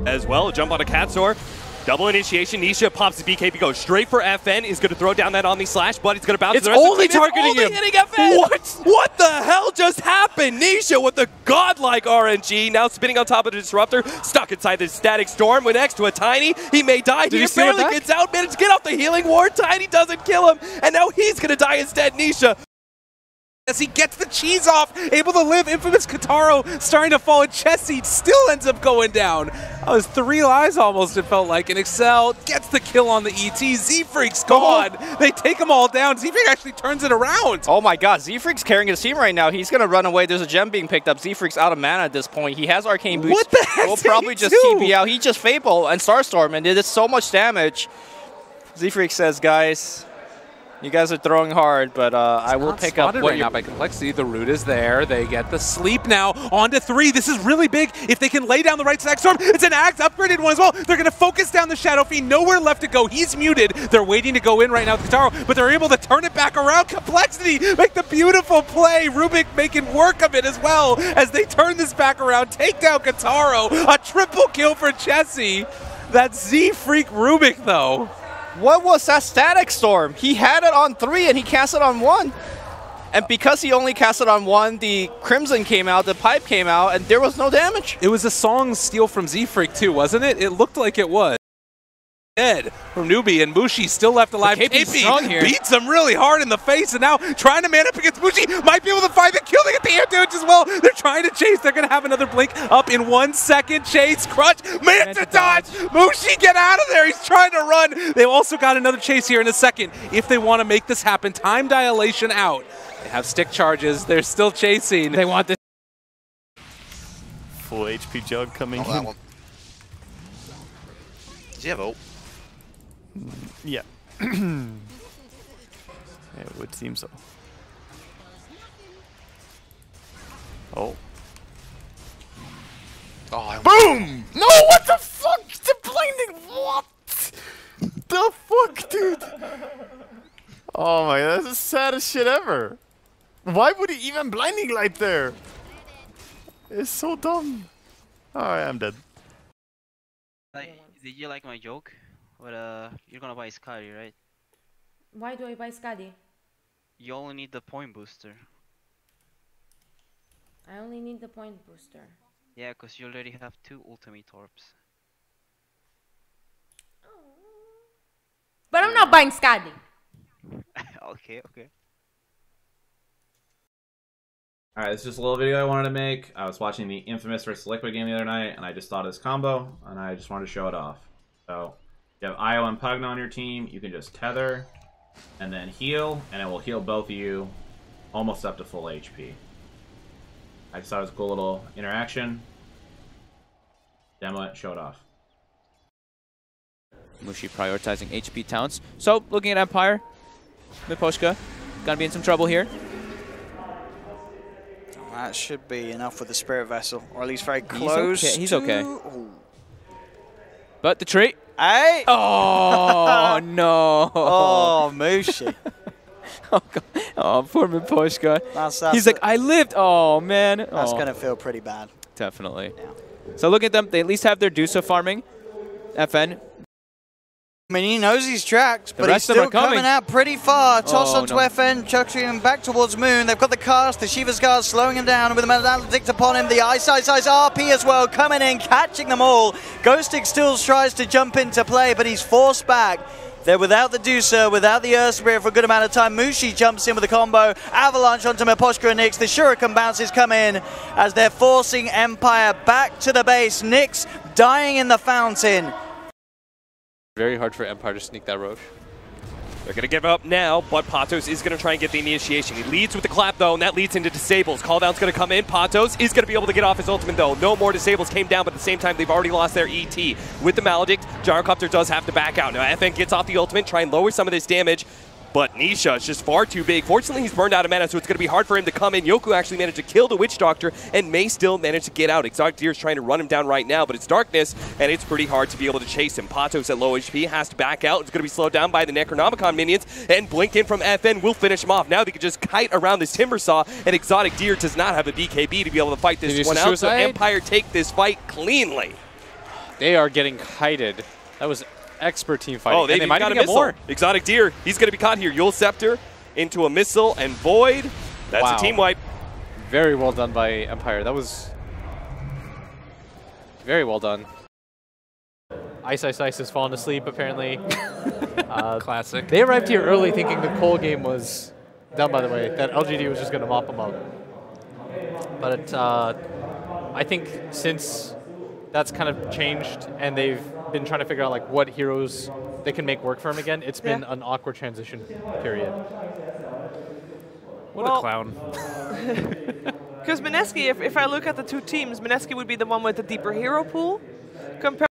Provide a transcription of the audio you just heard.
as well. Jump on a Katsor. Double initiation. Nisha pops the BKB, goes straight for FN. He's going to throw down that Omni Slash, but he's going to bounce. It's only targeting him. Hitting FN. What the hell just happened? Nisha with the godlike RNG, now spinning on top of the Disruptor, stuck inside the Static Storm. We're next to a Tiny. He may die here. Barely gets out, managed to get off the healing ward. Tiny doesn't kill him, and now he's going to die instead. Nisha. As he gets the cheese off, able to live. Infamous Kataro starting to fall, and Chessie still ends up going down. That was 3 lives almost, it felt like. And Excel gets the kill on the ET. Z-Freak's gone. They take them all down. Z-Freak actually turns it around. Oh my god, Z-Freak's carrying his team right now. He's going to run away. There's a gem being picked up. Z-Freak's out of mana at this point. He has Arcane Boots. What the heck? We'll probably just TP out. He just Fable and Starstorm and did so much damage. Z-Freak says, guys, you guys are throwing hard, but I will pick up what right now by Complexity. The root is there. They get the sleep now. On to 3. This is really big. If they can lay down the right Static Storm, it's an Axe upgraded one as well. They're going to focus down the Shadow Fiend. Nowhere left to go. He's muted. They're waiting to go in right now with Kataro, but they're able to turn it back around. Complexity make the beautiful play. Rubik making work of it as well as they turn this back around. Take down Kataro. A triple kill for Chessie. That's Z-Freak Rubik though. What was that Static Storm? He had it on 3 and he cast it on 1. And because he only cast it on 1, the Crimson came out, the Pipe came out, and there was no damage. It was a song steal from Z-Freak too, wasn't it? It looked like it was. Dead from Newbie, and Mushi still left alive. KP beats him really hard in the face, and now trying to man up against Mushi. Might be able to find the kill. They get the air damage as well. They're trying to chase. They're going to have another blink up in 1 second. Chase, Crutch, man to dodge. Mushi, get out of there. He's trying to run. They've also got another chase here in a second. If they want to make this happen, time dilation out. They have stick charges. They're still chasing. They want this. Full HP Jug coming in. That one. Does he have ult? Yeah. It would seem so. Oh. Oh, boom! No, what the fuck? The blinding, what? The fuck, dude? Oh my god, that's the saddest shit ever. Why would he even blinding light there? It's so dumb. Alright, I'm dead. Did you like my joke? But you're gonna buy Skadi, right? Why do I buy Skadi? You only need the point booster. I only need the point booster. Yeah, because you already have 2 ultimate orbs. But I'm not buying Skadi. Okay. Alright, this is just a little video I wanted to make. I was watching the Infamous vs Liquid game the other night, and I just thought of this combo, and I just wanted to show it off. So, you have Io and Pugna on your team, you can just tether, and then heal, and it will heal both of you almost up to full HP. I just thought it was a cool little interaction. Demo it, show it off. Mushi prioritizing HP Towns. So, looking at Empire, Miposhka, gonna be in some trouble here. That should be enough with the Spirit Vessel, or at least very close. He's okay. But the tree. Hey! Oh, no. Oh, Mushi. Oh, God. Oh, poor Miposhka. He's like, I lived. Oh, man. That's going to feel pretty bad. Definitely. Yeah. So look at them. They at least have their Dusa farming. FN. I mean, he knows his tracks, but he's still coming out pretty far. Toss onto FN, chucking him back towards Moon. They've got the cast, the Shiva's Guard slowing him down with the Maledict upon him. The Ice RP as well, coming in, catching them all. Ghostic still tries to jump into play, but he's forced back. They're without the Dusa, without the Earth Spirit for a good amount of time. Mushi jumps in with a combo. Avalanche onto Miposhka and Nyx. The Shuriken bounces come in as they're forcing Empire back to the base. Nyx dying in the fountain. Very hard for Empire to sneak that Roche. They're going to give up now, but Patos is going to try and get the initiation. He leads with the clap, though, and that leads into disables. Calldown's going to come in. Patos is going to be able to get off his ultimate, though. No more disables came down, but at the same time, they've already lost their ET. With the Maledict, Gyrocopter does have to back out. Now, FN gets off the ultimate, try and lower some of this damage. But Nisha is just far too big. Fortunately, he's burned out of mana, so it's going to be hard for him to come in. Yoku actually managed to kill the Witch Doctor and may still manage to get out. Exotic Deer is trying to run him down right now, but it's darkness, and it's pretty hard to be able to chase him. Patos at low HP has to back out. It's going to be slowed down by the Necronomicon minions, and Blink in from FN will finish him off. Now they can just kite around this Timbersaw, and Exotic Deer does not have a BKB to be able to fight this one out, so Empire take this fight cleanly. They are getting kited. That was expert team fighting. Oh, they might got a missile. More. Exotic Deer, he's going to be caught here. Yule Scepter into a missile and Void. That's a team wipe. Very well done by Empire. That was very well done. Ice has fallen asleep, apparently. Classic. They arrived here early thinking the Cole game was done, by the way, that LGD was just going to mop them up. But I think since that's kind of changed and they've been trying to figure out like what heroes they can make work for him again, it's been an awkward transition period. What a clown. Because Mineski, if I look at the two teams, Mineski would be the one with the deeper hero pool compared